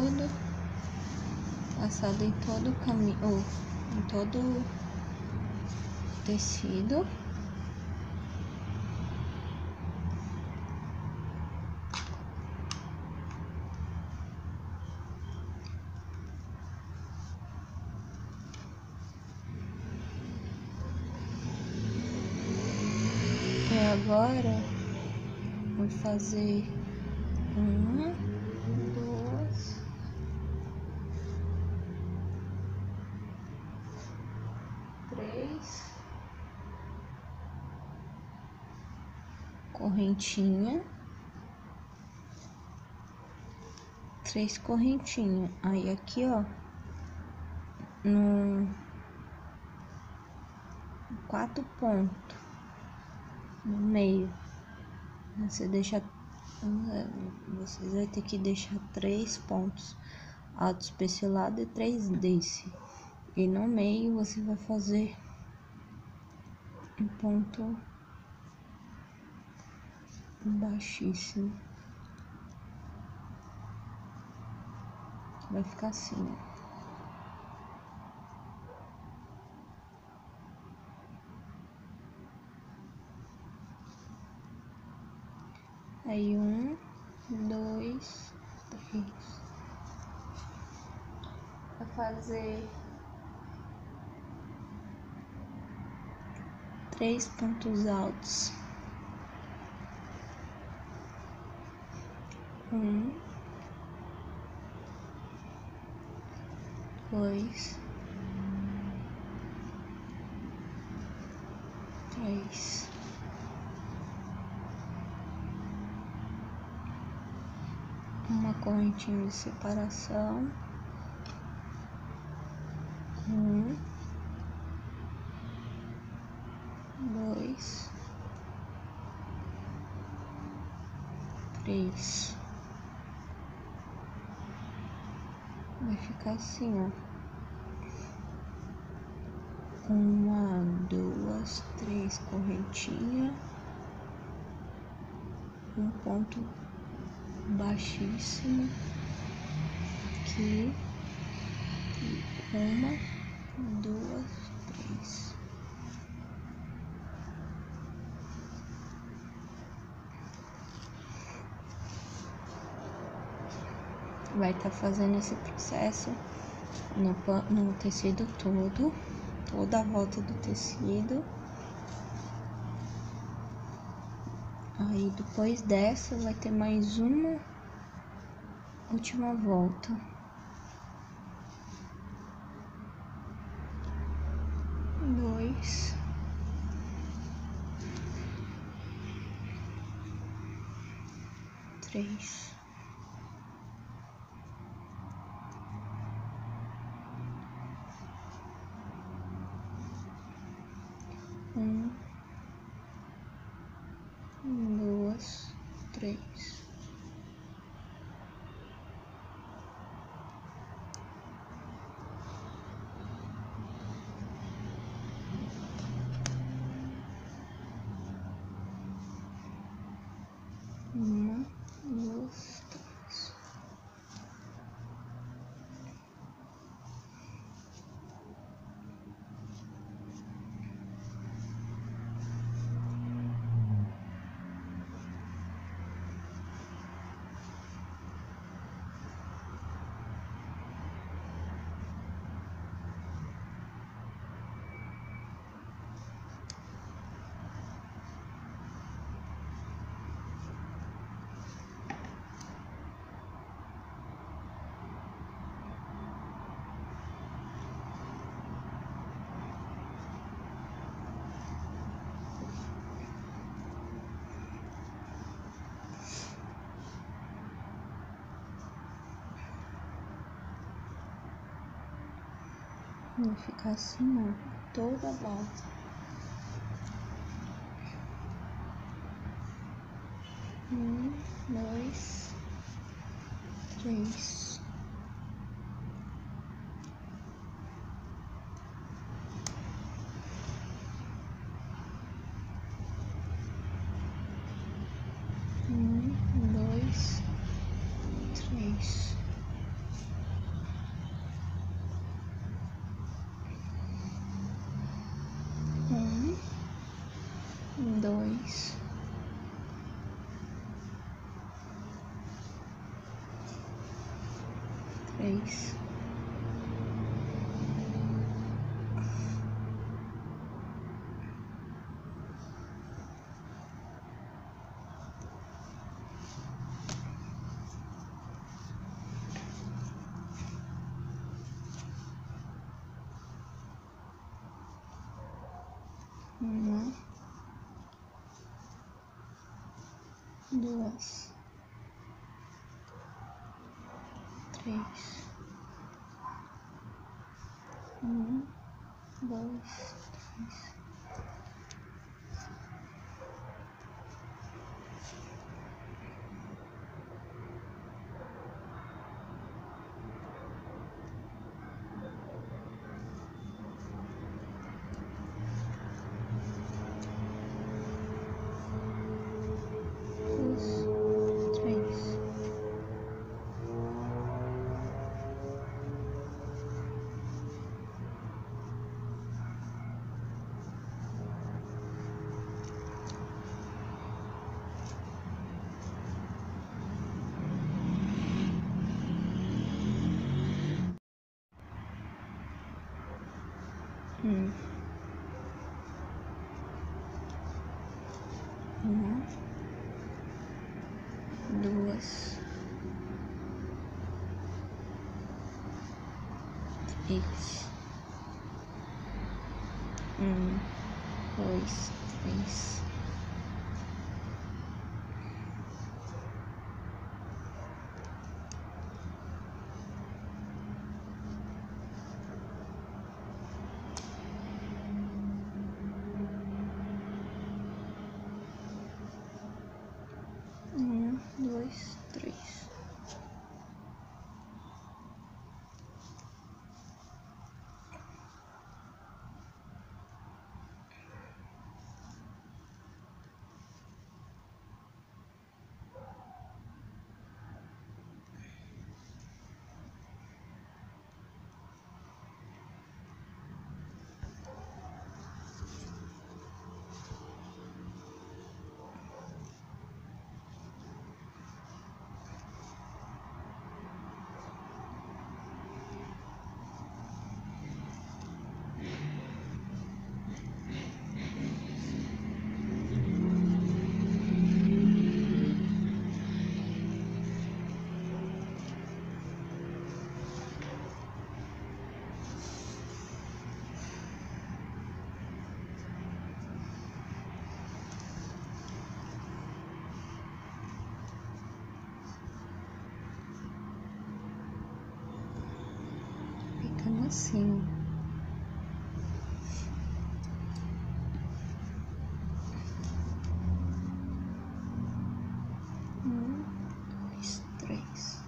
tudo, passado em todo o caminho, ou em todo o tecido. E agora vou fazer 1, 2, 3 correntinha, 3 correntinhas. Aí aqui, ó, no 4 pontos no meio, vocês vão ter que deixar 3 pontos altos pra esse lado e 3 desse. E no meio você vai fazer um ponto baixíssimo. Vai ficar assim, ó. Aí 1, 2, 3. Vai fazer 3 pontos altos. 1, 2, 3. Uma correntinha de separação. 1, 2, 3. Vai ficar assim, ó. 1, 2, 3 correntinhas. Um ponto baixíssimo aqui. 1, 2, 3. Vai estar fazendo esse processo no tecido todo, toda a volta do tecido. Aí depois dessa vai ter mais uma última volta. 2, 3. 1, 2, 3. Uma, duas, três. Vai ficar assim, ó, toda a volta. 1, 2, 3. 1, 2, 3. 3. Uma, duas, 3. 2, 3. Uma, duas, 3. 2, 3. Um, dois, 3. Ficando assim. Um, dois, 3.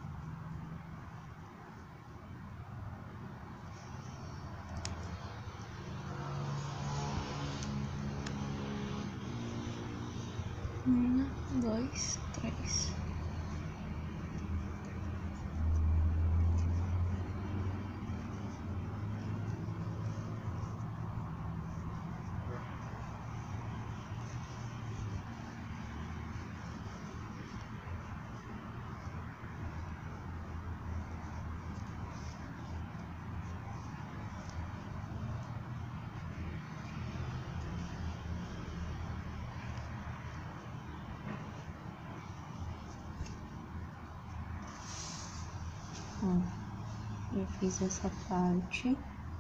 Um, dois, 3. Já fiz essa parte.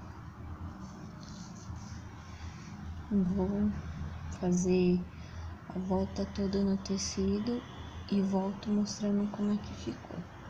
Vou fazer a volta toda no tecido e volto mostrando como é que ficou.